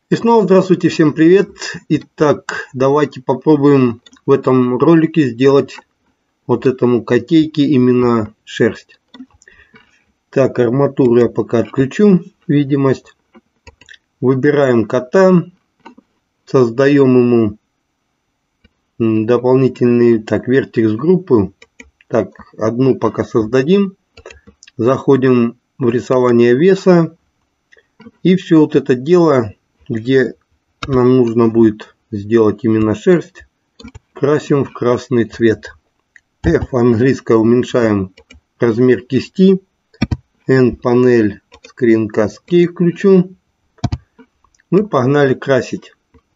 И снова здравствуйте, всем привет. Итак, давайте попробуем в этом ролике сделать вот этому котейке именно шерсть. Так, арматуру я пока отключу, видимость. Выбираем кота, создаем ему дополнительный вертекс группу. Так, одну пока создадим. Заходим в рисование веса. И все вот это дело, где нам нужно будет сделать именно шерсть, красим в красный цвет. F английское уменьшаем размер кисти. N панель скринкаст K включу. Мы погнали красить.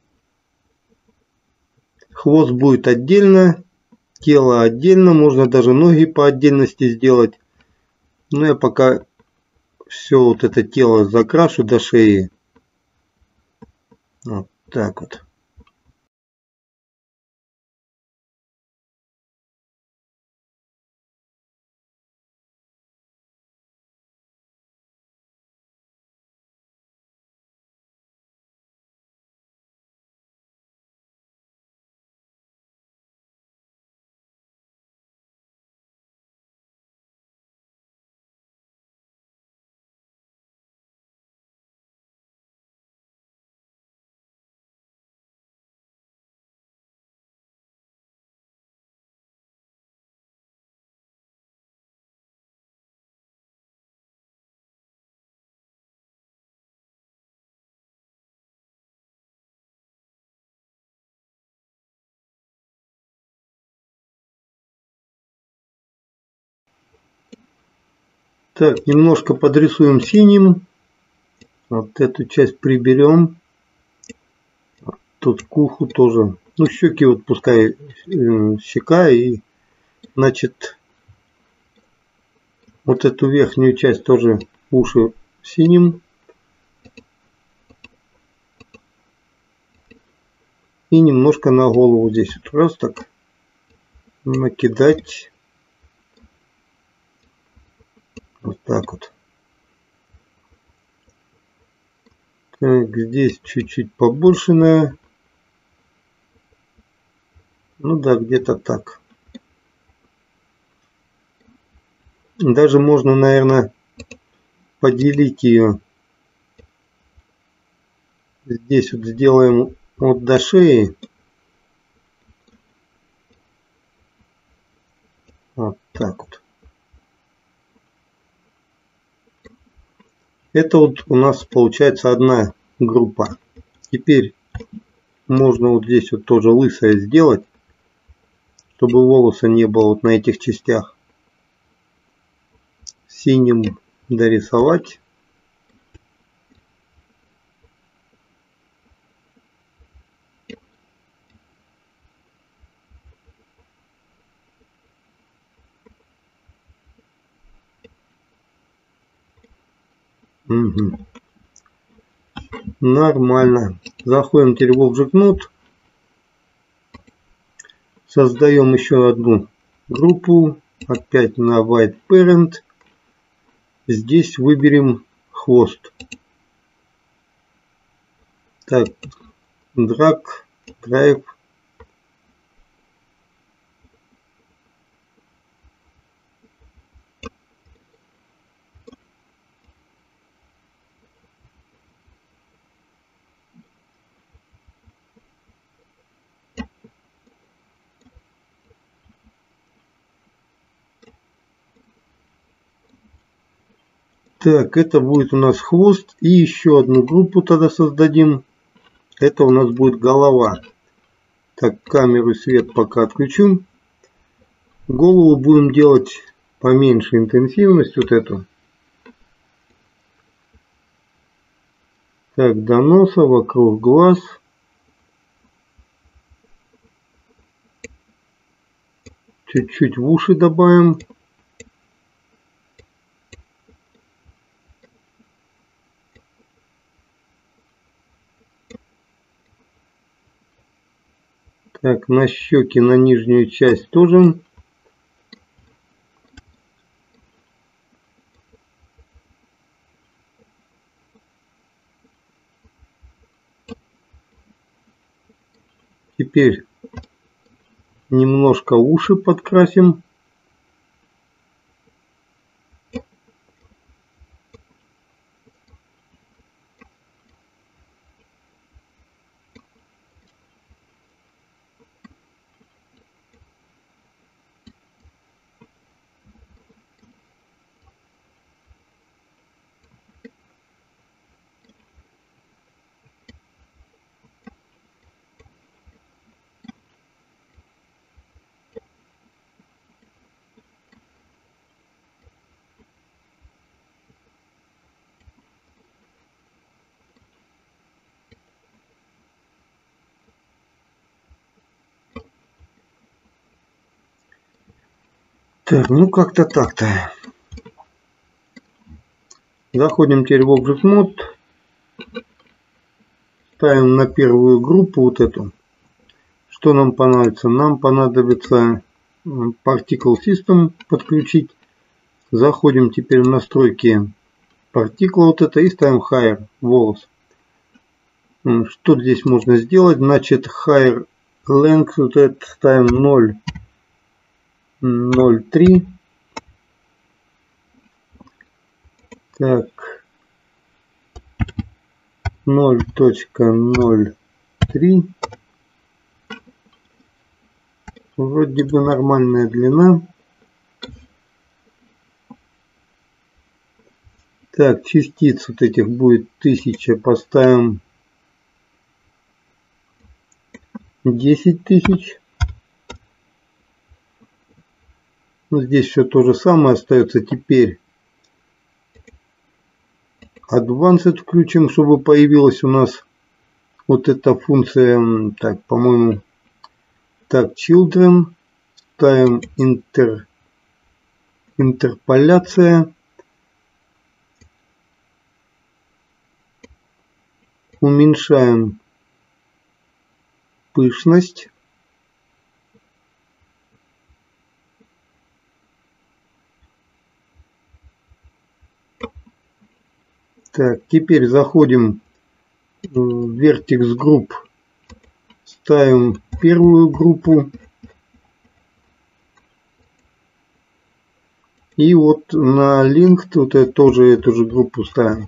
Хвост будет отдельно, тело отдельно, можно даже ноги по отдельности сделать. Но я пока все вот это тело закрашу до шеи. Вот так вот. Так, немножко подрисуем синим. Вот эту часть приберем. Тут к уху тоже. Ну, щеки вот пускай щека. И, значит, вот эту верхнюю часть тоже уши синим. И немножко на голову здесь вот раз так накидать. Вот так вот. Так, здесь чуть-чуть побольше, ну да, где-то так. Даже можно, наверное, поделить ее. Здесь вот сделаем вот до шеи. Вот так вот. Это вот у нас получается одна группа. Теперь можно вот здесь вот тоже лысое сделать, чтобы волоса не было вот на этих частях. Синим дорисовать. Угу. Нормально. Заходим теперь в Object Node. Создаем еще одну группу. Опять на White Parent. Здесь выберем хвост. Так, drag, drive. Так, это будет у нас хвост. И еще одну группу тогда создадим. Это у нас будет голова. Так, камеру и свет пока отключим. Голову будем делать поменьше интенсивность вот эту. Так, до носа, вокруг глаз. Чуть-чуть в уши добавим. Так, на щеки, на нижнюю часть тоже. теперь немножко уши подкрасим. Так, ну как-то так-то. Заходим теперь в Object Mode. Ставим на первую группу вот эту. Что нам понадобится? Нам понадобится Particle System подключить. Заходим теперь в настройки Particle вот это и ставим Higher, волос. Что здесь можно сделать? Значит, Higher Length вот это ставим 0,03. Так, 0.03. Вроде бы нормальная длина. Так, частиц вот этих будет 1000. Поставим 10 тысяч. Ну, здесь все то же самое остается. Теперь Advanced включим, чтобы появилась у нас вот эта функция. Так, по-моему, так, Children. Ставим интерполяция. Уменьшаем пышность. Так, теперь заходим в Vertex Group. Ставим первую группу. И вот на Linked вот это тоже эту же группу ставим.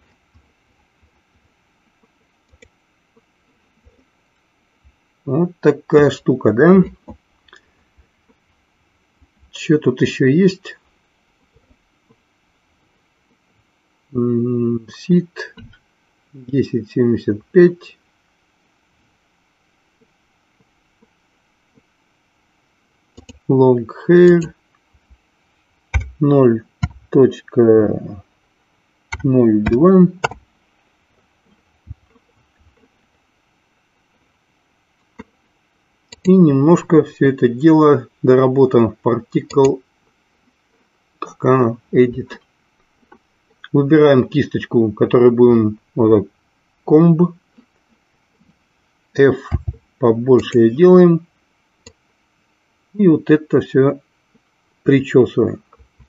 Вот такая штука, да? Что тут еще есть? Seed 1075. Long hair 0.02. И немножко все это дело доработаем в Particle, как она, Edit. Выбираем кисточку, которую будем вот так, комб. F побольше делаем. И вот это все причесываем.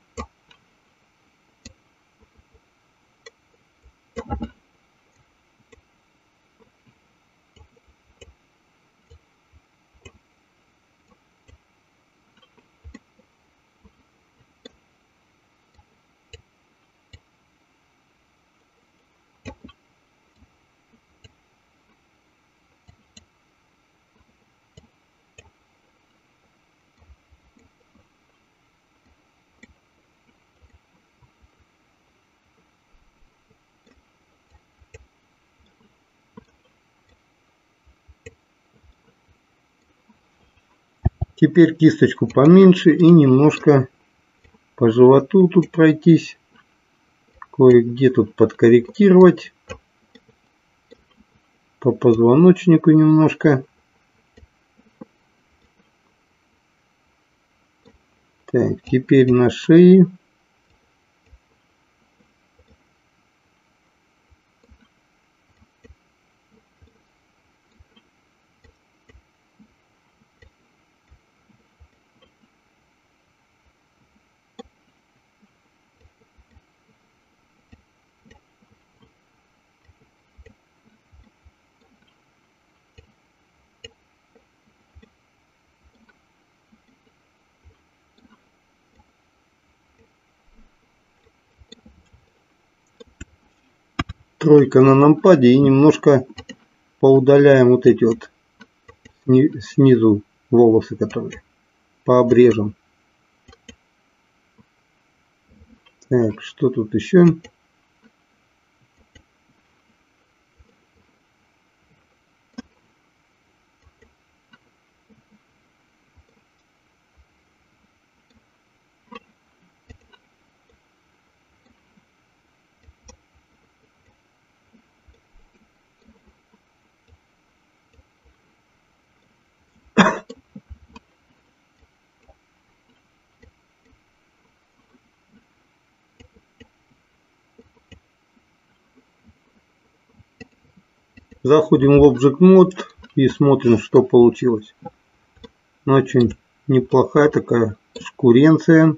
Теперь кисточку поменьше и немножко по животу тут пройтись. Кое-где тут подкорректировать. По позвоночнику немножко. Так, теперь на шее. тройка на нампаде и немножко поудаляем вот эти вот снизу волосы, которые пообрежем. Так, что тут еще? Заходим в Object Mode и смотрим, что получилось. Очень неплохая такая шкуренция.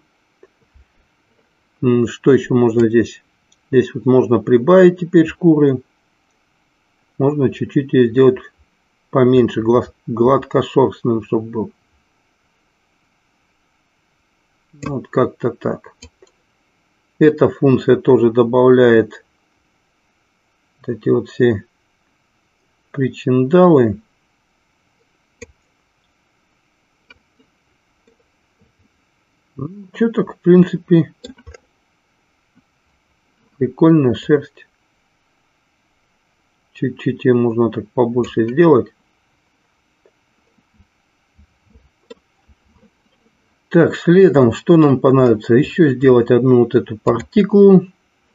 Что еще можно здесь? Здесь вот можно прибавить теперь шкуры. Можно чуть-чуть ее сделать поменьше, гладкошерстным, чтобы был. Вот как-то так. Эта функция тоже добавляет вот эти вот все причиндалы. Что так, в принципе, прикольная шерсть. Чуть-чуть ее можно так побольше сделать. Так, следом, что нам понадобится? Еще сделать одну вот эту партиклу.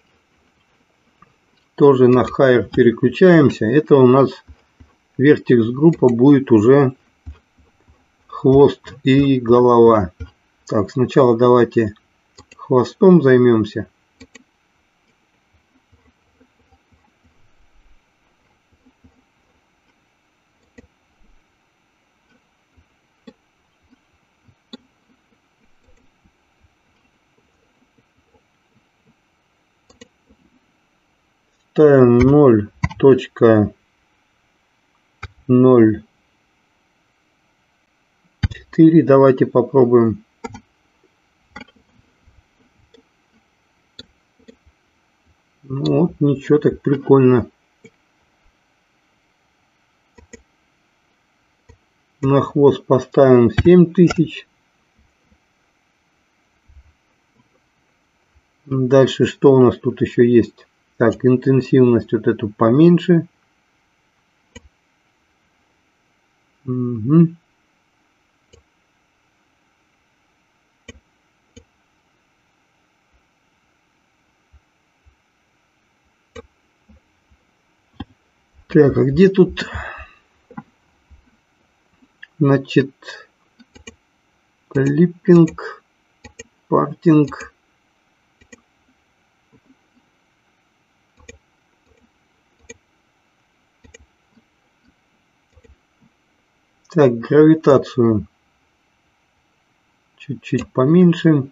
Тоже на Hire переключаемся. Это у нас Vertex группа будет уже хвост и голова. Так, сначала давайте хвостом займемся. Ставим 0.04. Давайте попробуем. Ну вот, ничего, так прикольно. На хвост поставим 7000. Дальше что у нас тут еще есть? Так, интенсивность вот эту поменьше. Угу. Так, а где тут, значит, клиппинг, партинг? Так, гравитацию чуть-чуть поменьше.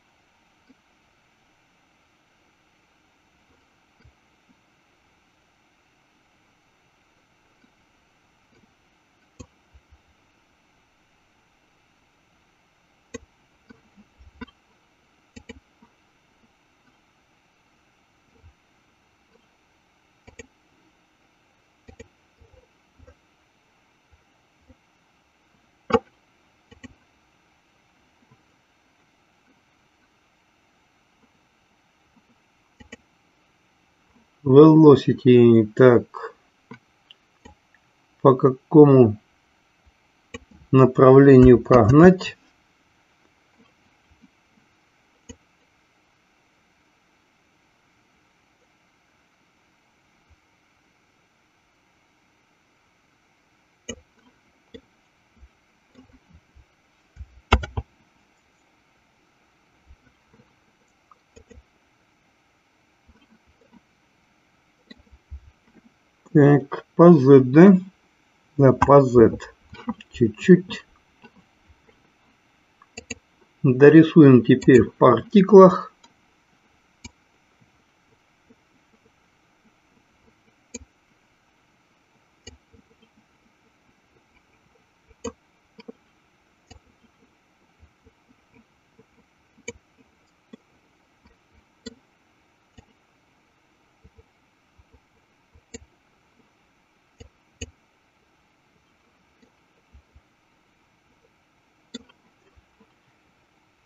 Velocity, так, по какому направлению прогнать? Так, по Z, да? Да, по Z. Чуть-чуть. Дорисуем теперь в партиклах.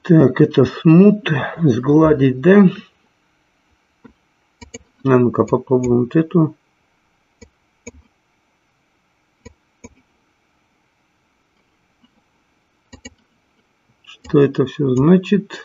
Так, это смут, сгладить, да? А ну-ка попробуем вот эту. Что это все значит?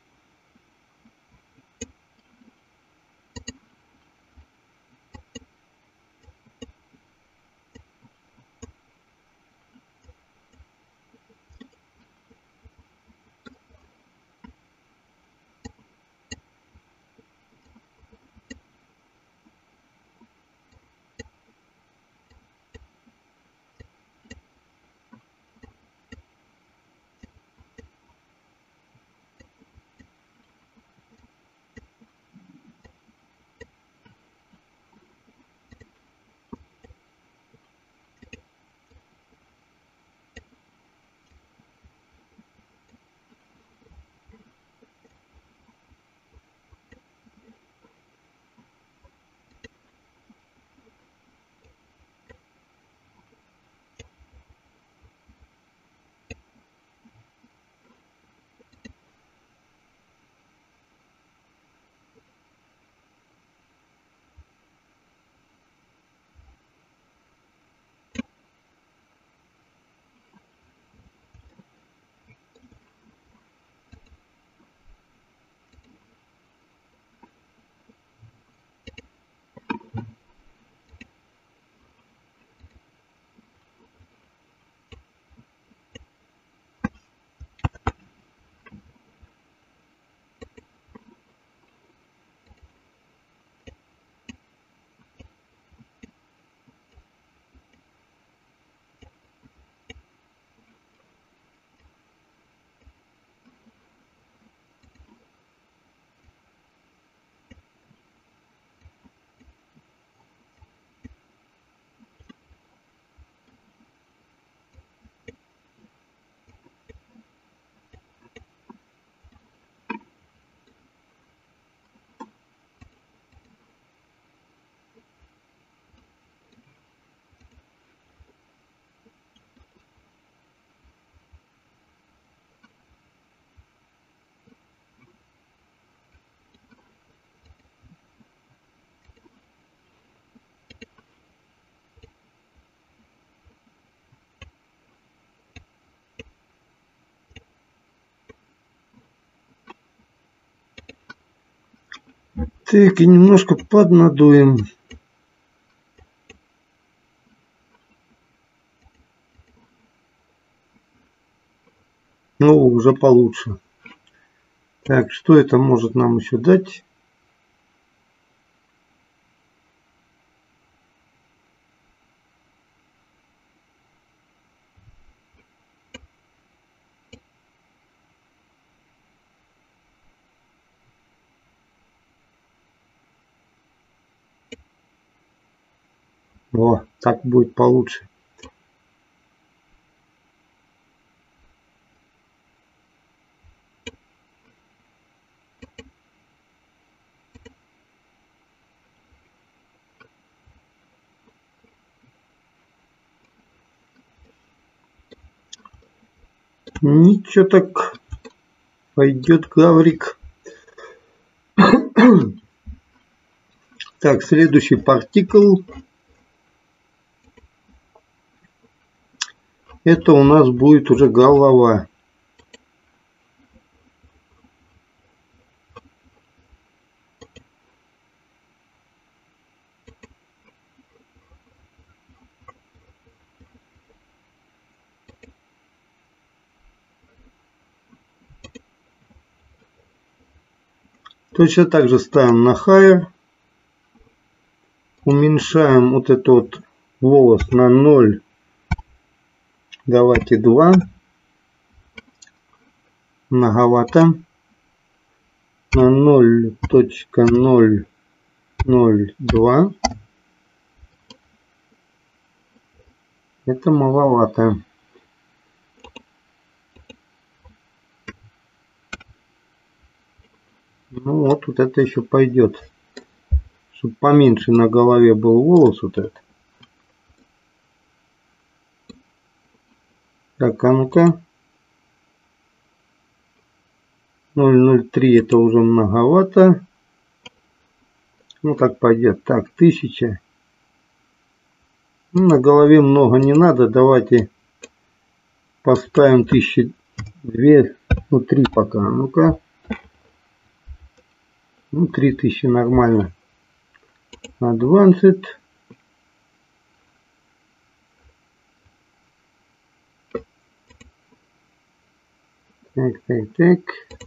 Так, и немножко поднадуем. Ну, уже получше. Так, что это может нам еще дать? О, так будет получше. Ничего так пойдет, Гаврик. Так, следующий партикл. Это у нас будет уже голова. Точно так же ставим на higher. Уменьшаем вот этот вот волос на 0. Давайте 2. Многовато. На 0.002. Это маловато. Ну вот это еще пойдет. Чтобы поменьше на голове был волос вот этот. Так, а ну-ка. 0,03 это уже многовато. Ну так пойдет. Так, 1000. Ну, на голове много не надо. Давайте поставим 1002. Ну 3 пока. Ну-ка. Ну 3000 нормально. Advanced. Так.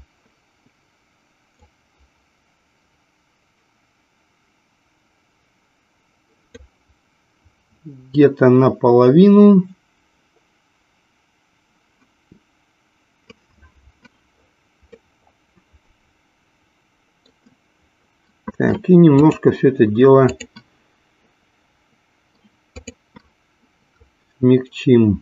Где-то наполовину. Так, и немножко все это дело смягчим.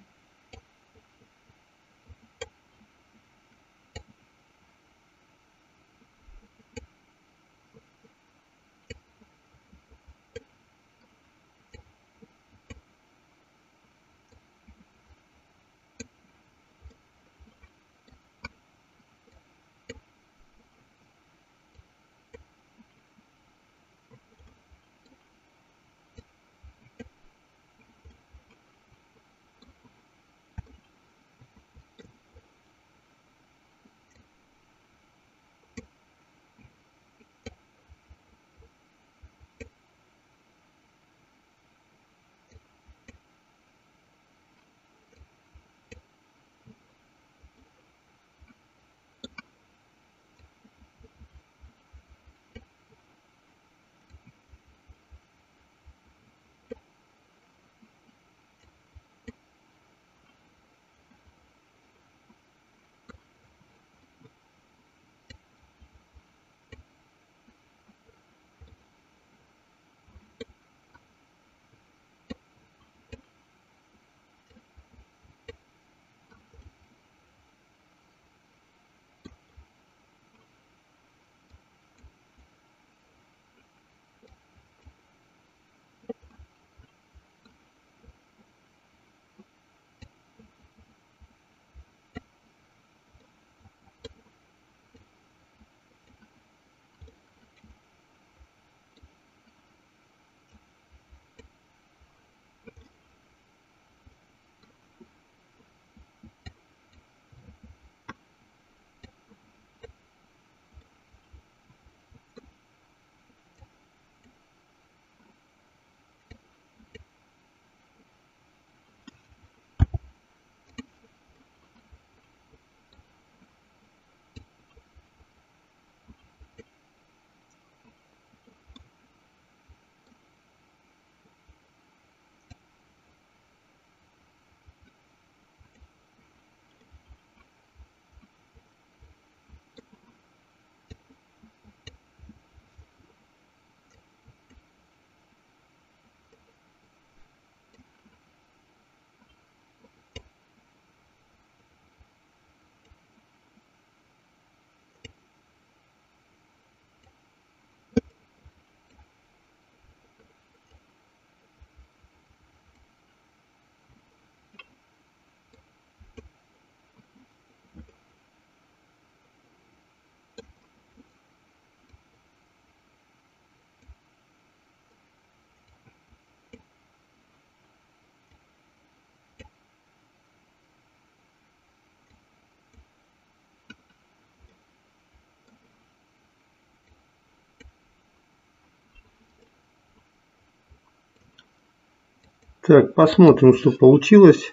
Так, посмотрим, что получилось.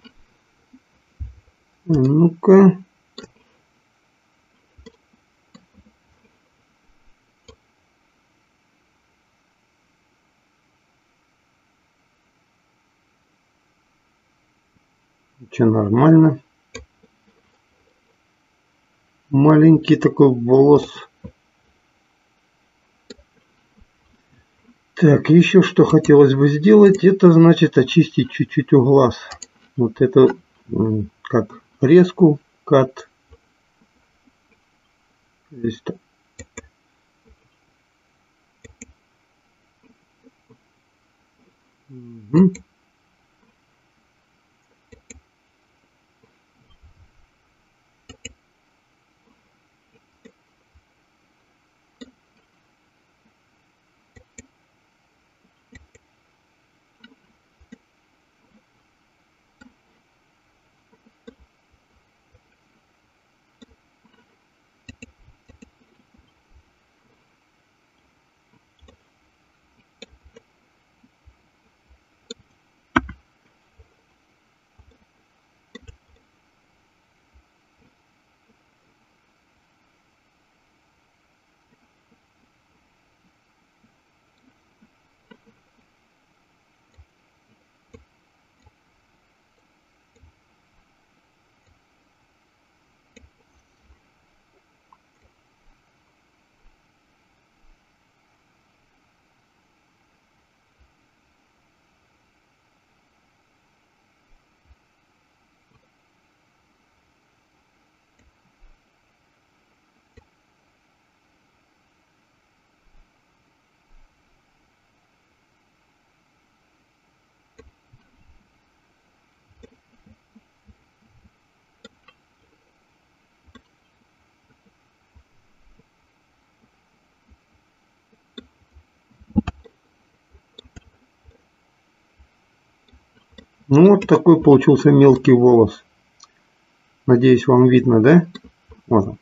Ну-ка. Что, нормально. Маленький такой волос. Так, еще что хотелось бы сделать, это значит очистить чуть-чуть у глаз. Вот это как резку, кат. Здесь так. Угу. Ну вот такой получился мелкий волос. Надеюсь, вам видно, да? Вот.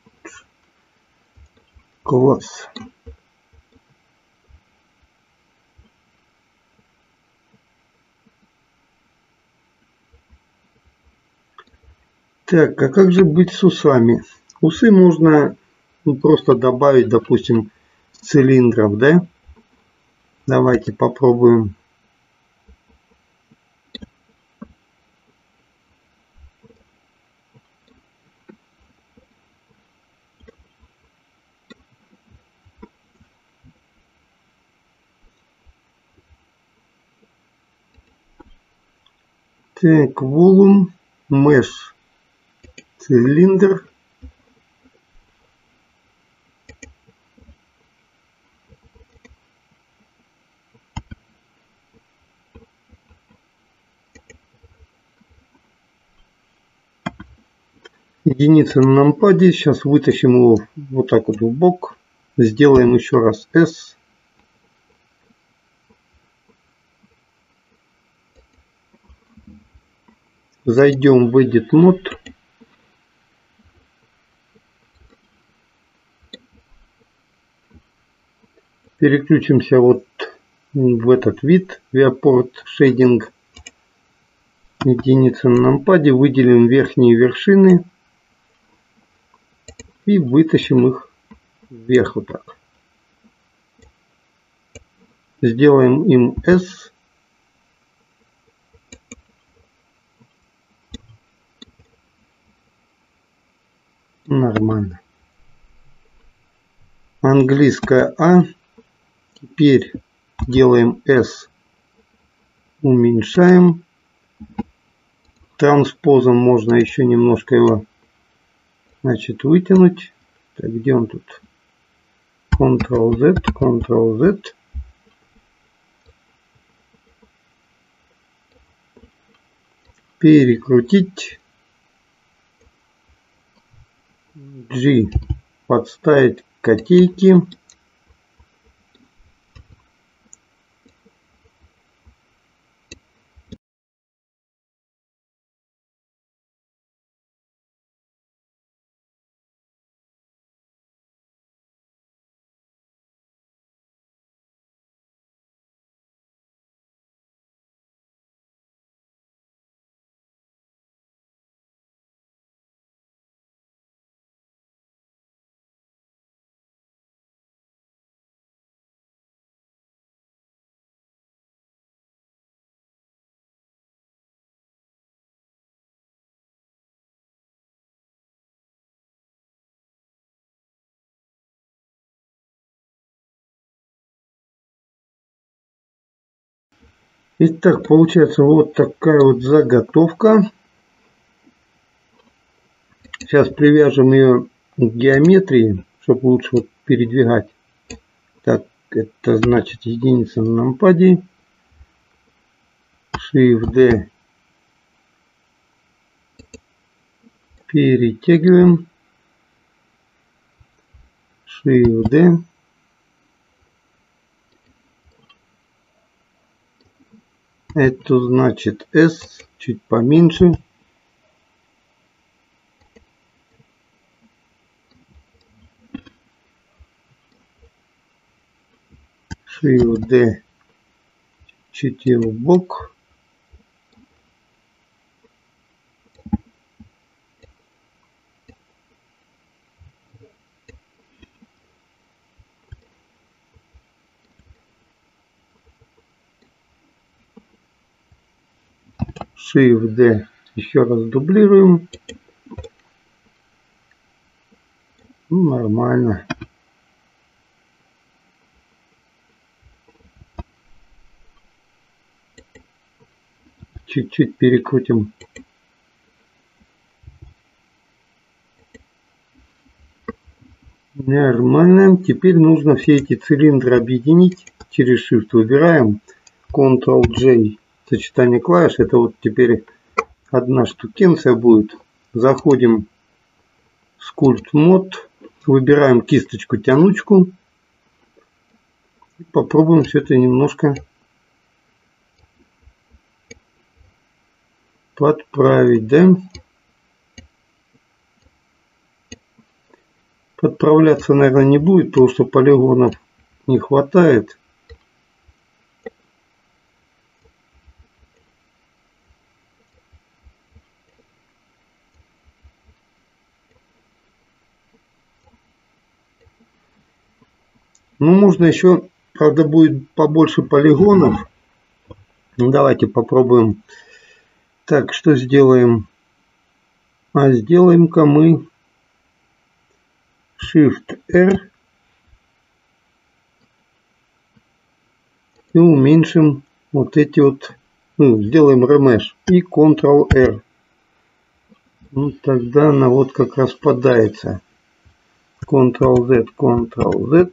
Класс. Так, а как же быть с усами? Усы можно просто добавить, допустим, цилиндров, да? Давайте попробуем. Так, волум, меш, цилиндр. Единица на нампаде. Сейчас вытащим его вот так вот в бок. Сделаем еще раз S. Зайдем в Edit Mode. Переключимся вот в этот вид. Viewport Shading. Единица на нампаде. Выделим верхние вершины. И вытащим их вверх вот так. Сделаем им S. Нормально. Английская А. Теперь делаем S. Уменьшаем. Транспозом можно еще немножко его, значит, вытянуть. Так, где он тут? Ctrl-Z, Ctrl-Z. Перекрутить. G. Подставить котейки. Итак, получается вот такая вот заготовка. Сейчас привяжем ее к геометрии, чтобы лучше вот передвигать. Так, это значит единица на нампаде. Shift-D. Перетягиваем. Shift-D. Это значит S, чуть поменьше. Shift-D. Чуть его в бок. Shift-D. Еще раз дублируем. Ну, нормально. Чуть-чуть перекрутим. Нормально. Теперь нужно все эти цилиндры объединить. Через Shift выбираем. Ctrl-J. Сочетание клавиш. Это вот теперь одна штукенция будет. Заходим в Sculpt Mode. Выбираем кисточку-тянучку. И попробуем все это немножко подправить, да? Подправляться, наверное, не будет, потому что полигонов не хватает. Ну, можно еще, правда, будет побольше полигонов. Ну, давайте попробуем. Так, что сделаем? А сделаем-ка мы Shift-R и уменьшим вот эти вот, ну, сделаем Remesh и Ctrl-R. Ну, тогда она вот как распадается. Ctrl-Z, Ctrl-Z.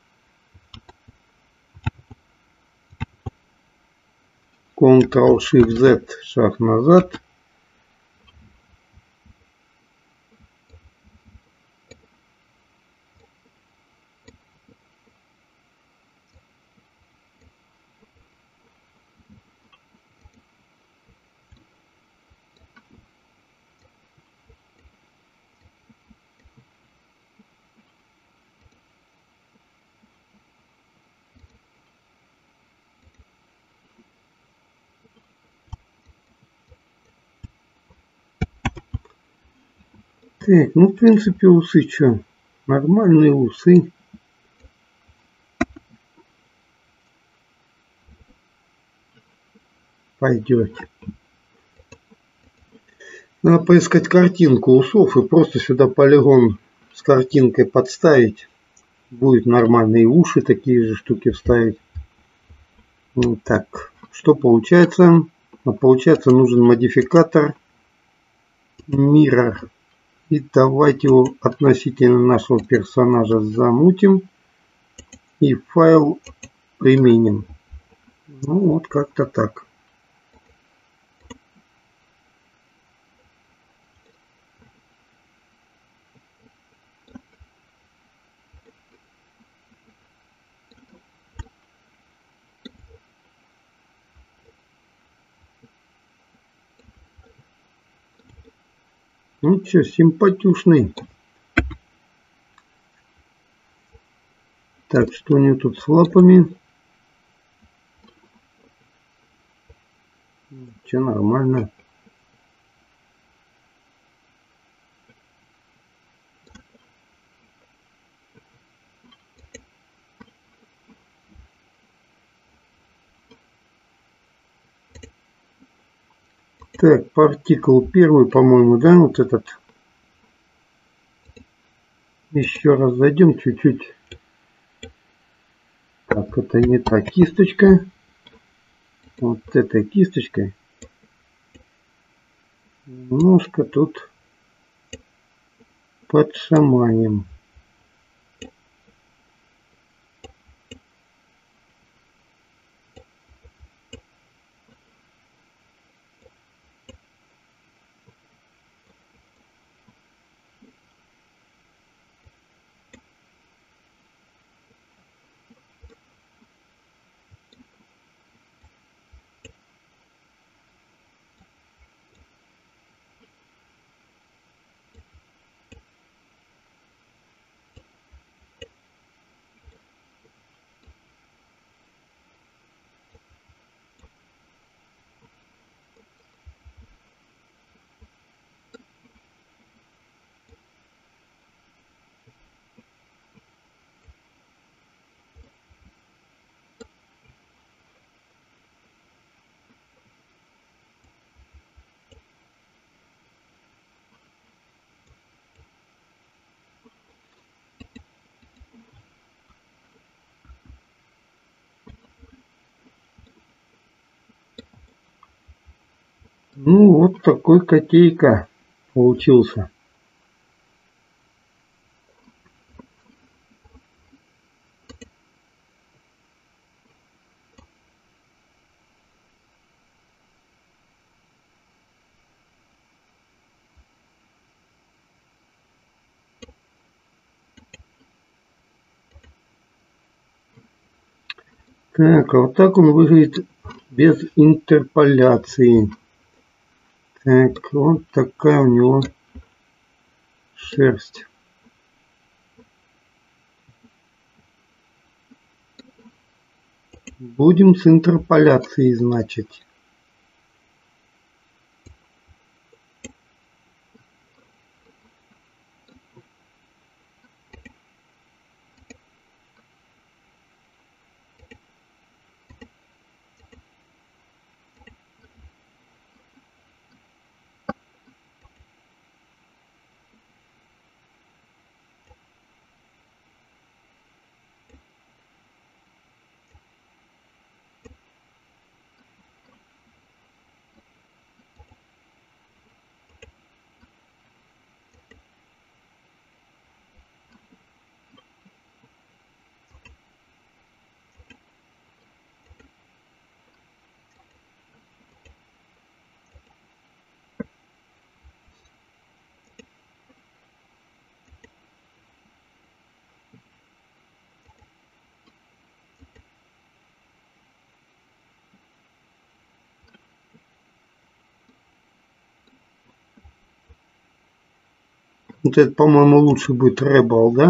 Ctrl-Shift-Z, шаг назад. Так, ну, в принципе, усы что? Нормальные усы. Пойдет. Надо поискать картинку усов и просто сюда полигон с картинкой подставить. Будет нормальные уши, такие же штуки вставить. Вот так, что получается? А получается нужен модификатор Mirror. И давайте его относительно нашего персонажа замутим. И файл применим. Ну вот как-то так. Ну что, симпатюшный. Так, что у него тут с лапами? Все нормально. Так, партикул первый, по-моему, да, вот этот. Еще раз зайдем чуть-чуть. Так, это не та кисточка. Вот этой кисточкой. Немножко тут подшаманим. Ну, вот такой котейка получился. Так, а вот так он выглядит без интерполяции. Так, вот такая у него шерсть. Будем с интерполяцией, значит. Вот это, по-моему, лучше будет Rebel, да?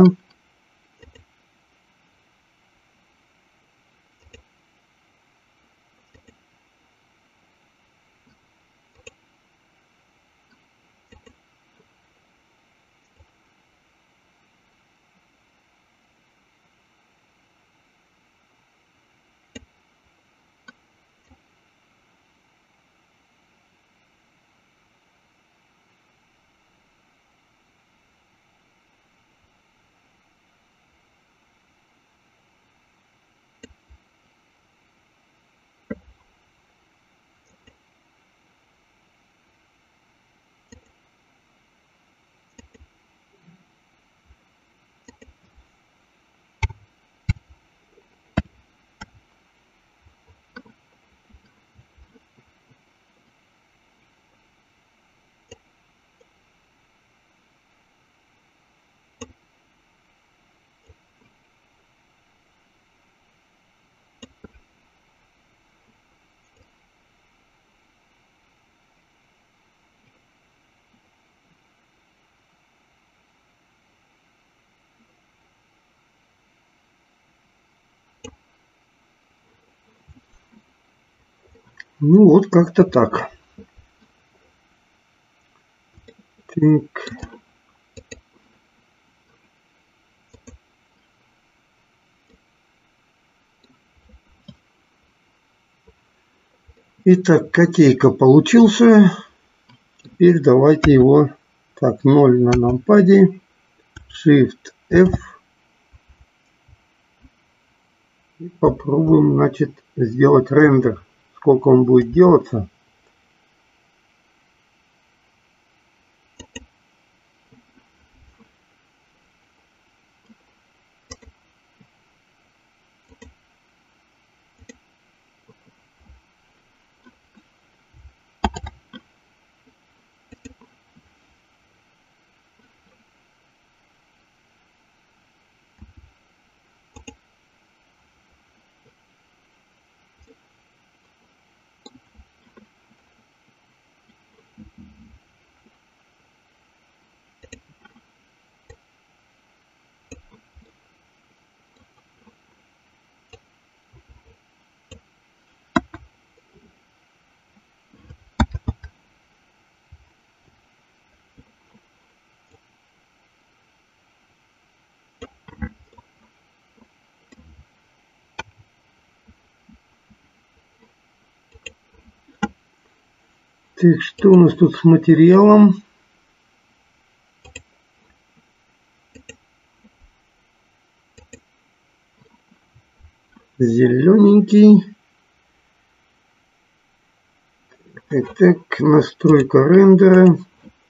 Ну вот как-то так. Так. Итак, котейка получился. Теперь давайте его. Так, 0 на нампаде. Shift F. И попробуем, значит, сделать рендер. Сколько он будет делаться. Так, что у нас тут с материалом? Зелененький. Так, настройка рендера.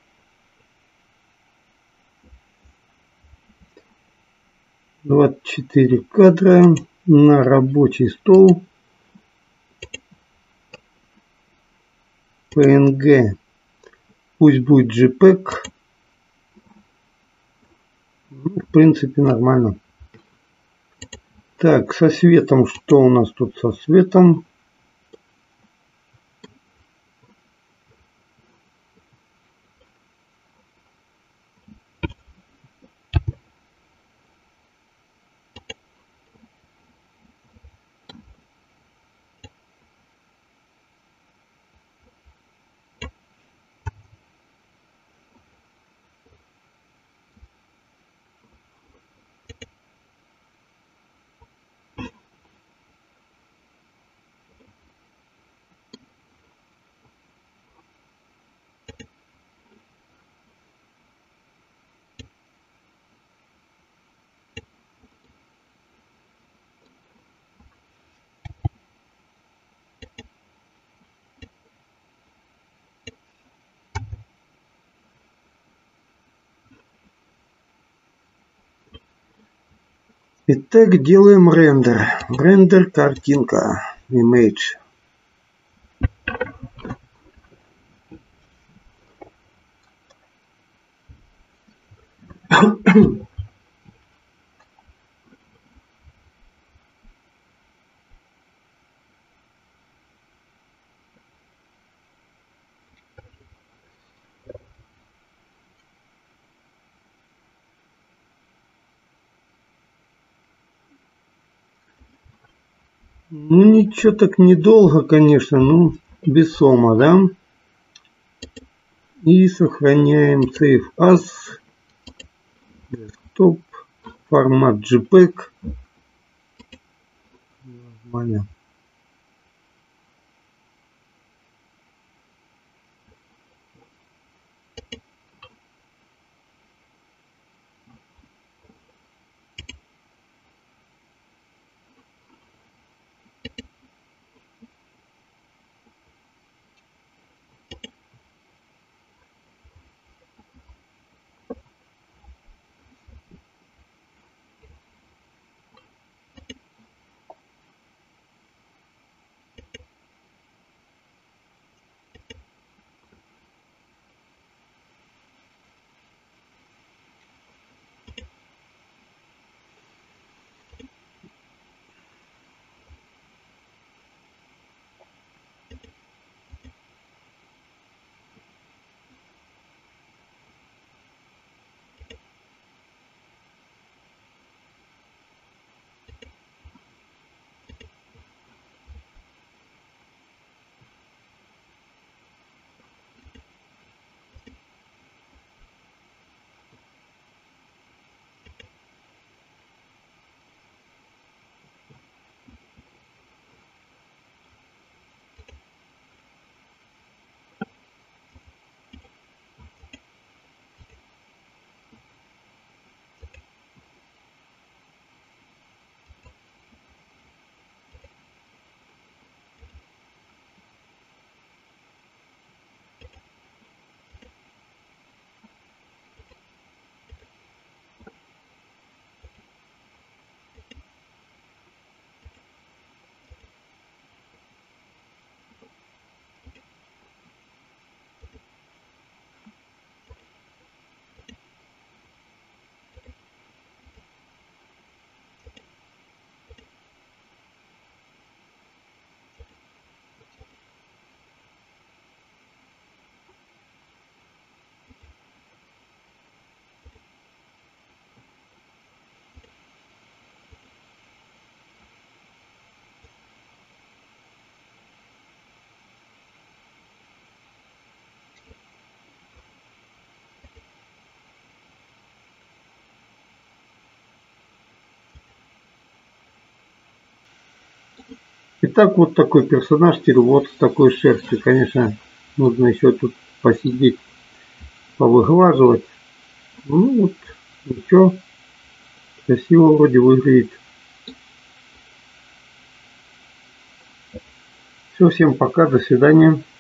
Двадцать 4 кадра на рабочий стол. PNG. Пусть будет JPEG. В принципе, нормально. Так, со светом. Что у нас тут со светом? Итак, делаем рендер. Рендер картинка. Image. Ну ничего так недолго, конечно, ну без сома, да? И сохраняем Save As. Desktop. Формат JPEG. Нормально. Итак, вот такой персонаж, вот с такой шерстью. Конечно, нужно еще тут посидеть, повыглаживать. Ну вот, ничего, красиво вроде выглядит. Все, всем пока, до свидания.